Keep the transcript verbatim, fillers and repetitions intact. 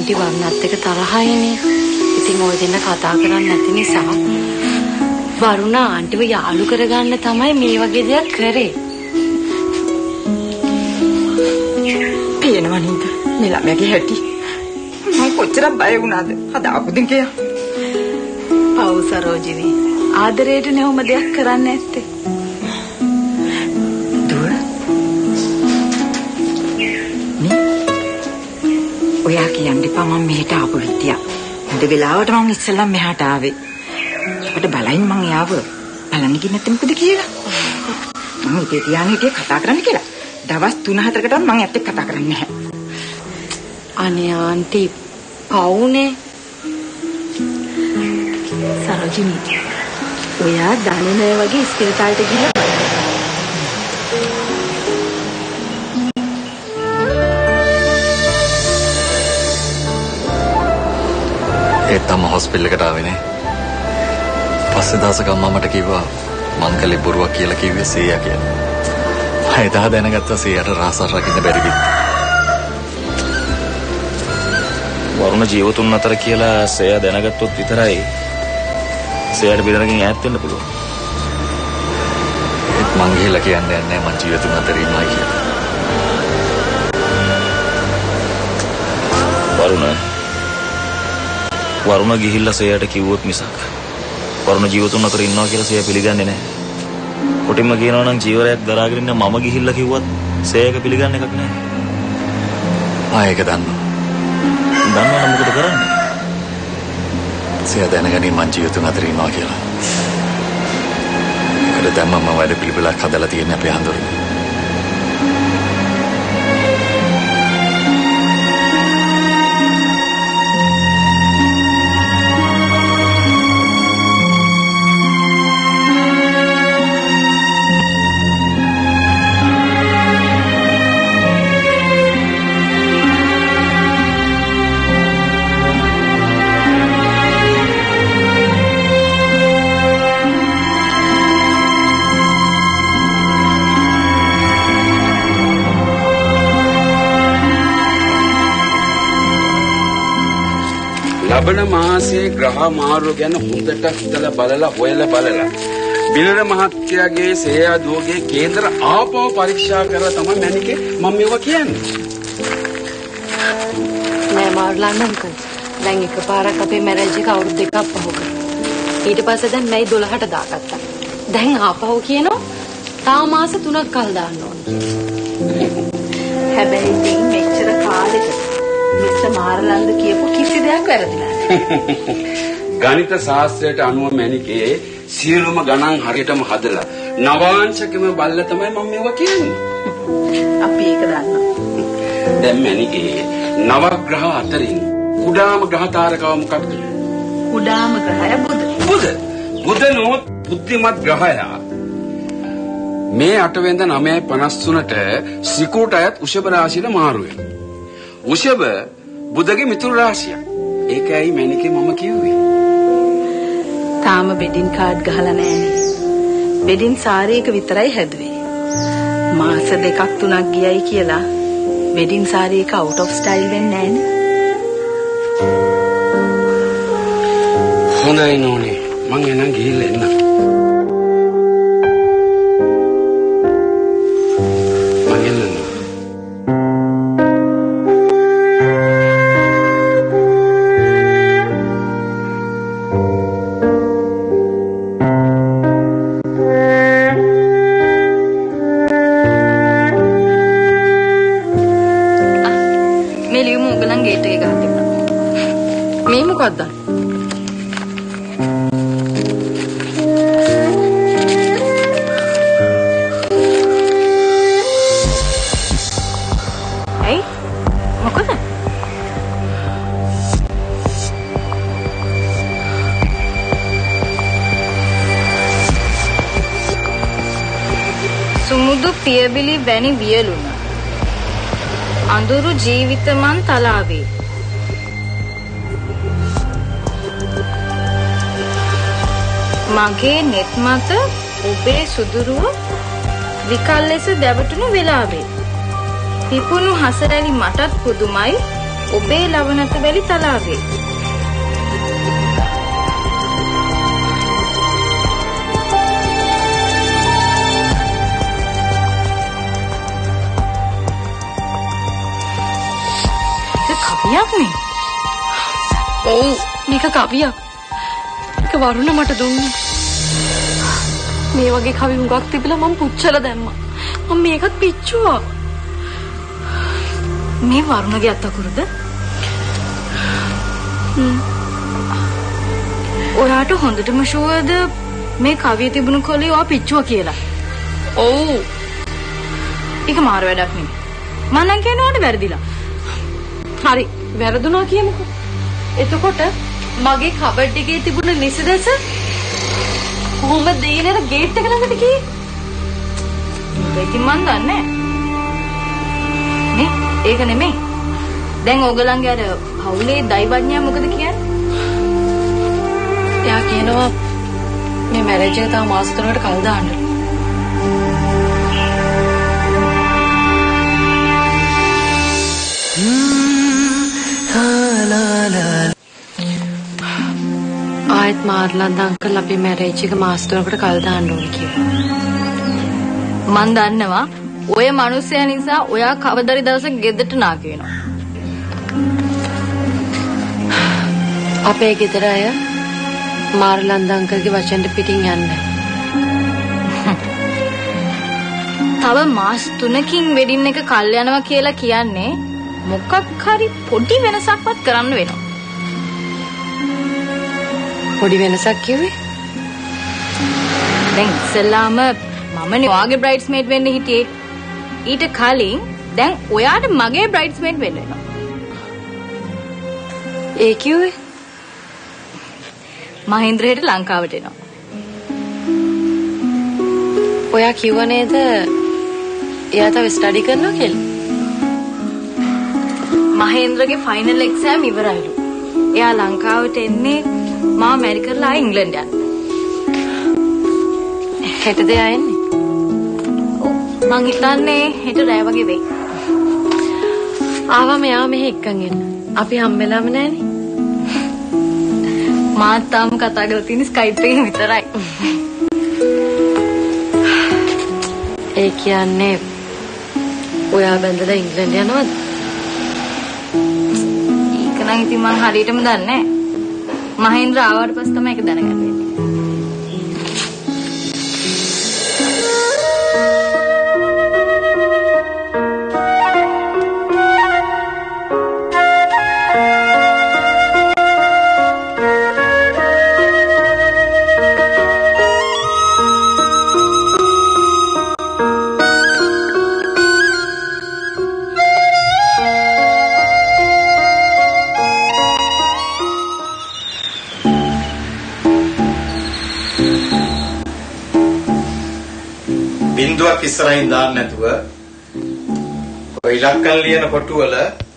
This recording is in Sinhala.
ආන්ටි වරුණත් එක්ක තරහයිනේ. ඉතින් ඔය දෙන්න කතා කරන්නේ නැති නිසා වරුණ ආන්ටිව යාළු කරගන්න තමයි මේ වගේ දෙයක් කරේ. පේනවා නේද? මේ ළමයාගේ හැටි. මම කොච්චර බය වුණාද? හදාපු දෙන් කියා. පව් සරෝජිනී. ආදරයට නෙවම දෙයක් කරන්න ඇත්තේ. දුව. නේ? ඔයා කියන්නේ පා මම මෙහෙට ආපු විදිය. හොඳ වෙලාවට මම ඉස්සෙල්ලම මෙහාට ආවේ. අපිට බලයින් මං යාව බලන්න ගියේ නැත්නම් මොකද කියලා. මම ඉතින් තියානේ ඉතින් කතා කරන්න කියලා. දවස් තුන හතරකටවත් මං ඇත්තට කතා කරන්නේ නැහැ. අනේ ආන්ටි පවුනේ. සරෝජිනී. ඔයා දන්නේ නැහැ වගේ ස්පිරිතාලට ගිහලා ඒ තම හොස්පිටල් එකට ආවේ නේ. පස්සේ දවසක අම්මා මට කිව්වා මං කලේ බොරුවක් කියලා කිව්වේ සීයා කියලා. මම එදා දැනගත්තා සීයාට රාසක් රකින්න බැරි කිව්වා. වරුණ ජීවතුන් අතර කියලා සීයා දැනගත්තොත් විතරයි සීයාට බෙදරකින් ඈත් වෙන්න පුළුවන්. ඒත් මං ගිහලා කියන්නේ නැහැ මං ජීවතුන් අතර ඉන්නවා කියලා. වරුණ වරුණ ගිහිල්ලා සීයාට කිව්වොත් මිසක් වරුණ ජීවතුන් අතර ඉන්නවා කියලා සීයා පිළිගන්නේ නැහැ. කොටින්ම කියනවා නම් ජීවරයක් දරාගෙන ඉන්න මම ගිහිල්ලා කිව්වත් සීයාක පිළිගන්න එකක් නැහැ. ආ ඒක දන්නවා. දන්නවනම් මොකද කරන්නේ? සීයා දැනගනි මං ජීවතුන් අතර ඉන්නවා කියලා. ඒකට දැන් මම වැඩ පිළිවෙලක් හදලා තියෙන අපේ හඳුරන්නේ. ලබන මාසයේ ග්‍රහ මාරු ගැන හොඳට හිතලා බලලා හොයලා බලලා බිනර මහත්තයාගේ සේයා දුවගේ කේන්දර ආපහු පරීක්ෂා කරලා තමයි මැනිකේ මම මේවා කියන්නේ. නෑ මාර්ලන් අංකල්. දැන් එකපාරක් අපේ මැරේජ් එක අවුරුදු දෙකක් පහු කරා. ඊට පස්සේ දැන් මැයි දොළහට දාගත්තා. දැන් ආපහු කියනවා තා මාස තුනක් කල් දාන්න ඕනේ. හැබැයි ඉතින් මෙච්චර කාලෙකට මිස්ටර් මාර්ලන්ද කියපු කිසි දෙයක් වැරදි නෑ. ගණිත ශාස්ත්‍රයට අනුව මැනිකේ සියලුම ගණන් හරියටම හදලා නවාංශකම බල්ල තමයි මම මේවා කියන්නේ. අපි ඒක දන්නවා. දැන් මැනිකේ නවග්‍රහ අතරින් කුඩාම ග්‍රහ තාරකාව මොකක්ද? කුඩාම ග්‍රහය බුධ. බුධ. බුධ නෝත් බුද්ධිමත් ග්‍රහයා. මේ අට වෙනිදා නවයයි පනස් තුනට ශ්‍රීකූට අයත් උෂභ රාශියට මාරු වෙනවා. උෂභ බුධගේ මිතුරු රාශිය. ඒකයි මැනිකේ මම කිව්වේ. තාම බෙඩින් කාඩ් ගහලා නෑනේ. බෙඩින් සාරියක විතරයි හැදුවේ. මාස දෙකක් තුනක් ගියයි කියලා වෙඩින් සාරියක අවුට් ඔෆ් ස්ටයිල් වෙන්නේ නෑනේ. හොඳයි නෝනේ. මං එනම් ගිහිල්ලා එන්න. මං එන්න. මේ මොකද්ද? ඇයි? මොකද? සුමුදු පියබිලි වැනි වියලුණ අඳුරු ජීවිතමන් තලාවේ මගේ net මත ඔබේ සුදුරුව විකල් ලෙස දැවටුණු වෙලාවේ පිපුණු හසරැලි මටත් පුදුමයි ඔබේ ලවණත වැලි තලාවේ. කවියක් නේ. ඔව් මේක කවියක්. ඒක වරුණ මට දුන්නේ. මේ වගේ කවි හුඟක් තිබිලා මම පුච්චලා දැම්මා. මම මේකත් පිච්චුවා. මේ වරුණගේ අතකුරුද? හ්ම්. ඔයාට හොඳටම ෂුවර්ද මේ කවිය තිබුණු කොලේ ඔයා පිච්චුවා කියලා? ඔව්. ඒක මාර වැඩක් නෙමෙයි. මම නම් කියනවාට වැරදිලා. හරි වැරදුනා කියමුකෝ. එතකොට මගේ කබඩ් එකේ තිබුණ නිසදස කොහොමද දෙයිනේ ගේට් එක ළඟට ගියේ? ඒක මන් දන්නේ නේ. ඒක නෙමෙයි. දැන් ඕගලන්ගේ අර පවුලේ දෛවඥයා මොකද කියන්නේ? එයා කියනවා මේ මැරේජ් එක තව මාස තුනකට කල් දාන්න. ආයෙත් මාර්ලන්ද අංකල් අපි මැරේජ් එක මාස තුනකට කල් දාන්න ඕනේ කියලා. මන් දන්නවා ඔය මිනිස්සයා නිසා ඔයා කවදාරි දවසක ගෙදරට නාකි වෙනවා. අපේ ගෙදර අය මාර්ලන්ද අංකල්ගේ වචන පිටින් යන්නේ. තව මාස තුනකින් වෙඩින් එක කල් යනවා කියලා කියන්නේ මොකක් හරි පොඩි වෙනසක්වත් කරන්න වෙනවා. පොඩි වෙනසක් කිව්වේ? දැන් ඉස්සෙල්ලාම මමනේ ඔයාගේ බ්‍රයිඩ්ස්මේඩ් වෙන්න හිටියේ. ඊට කලින් දැන් ඔයාට මගේ බ්‍රයිඩ්ස්මේඩ් වෙන්න වෙනවා. ඒ කිව්වේ? මහේන්ද්‍රයට ලංකාවට එනවා. ඔයා කිව්ව නේද එයා තව ස්ටඩි කරනවා කියලා? මහේන්ද්‍රගේ ෆයිනල් එක්සෑම් ඉවරයිලු. එයා ලංකාවට එන්නේ මා මැරි කරලා ආයෙ ඉංග්ලන්ඩ් යන්න. හෙටද එයා එන්නේ? ඔව් මං හිතන්නේ හෙට රෑ වගේ වෙයි. ආවම එයා මෙහෙ එක්කන් එන්න. අපි හම්බෙලාම නැහනේ. මාත් තාම කතා කරලා තියෙන්නේ ස්කයිප් එකෙන් විතරයි. ඒ කියන්නේ ඔයා බැඳලා ඉංග්ලන්ඩ් යනවද? ඒක නම් ඉතින් මං හරියටම දන්නේ නැහැ. මහේන්ද්‍ර ආවට පස්සේ තමයි ඒක දැනගන්න වෙන්නේ. බින්දුවක් ඉස්සරහින් දාන්න නැතුව ඔය ඉලක්කම් ලියන කොටු වල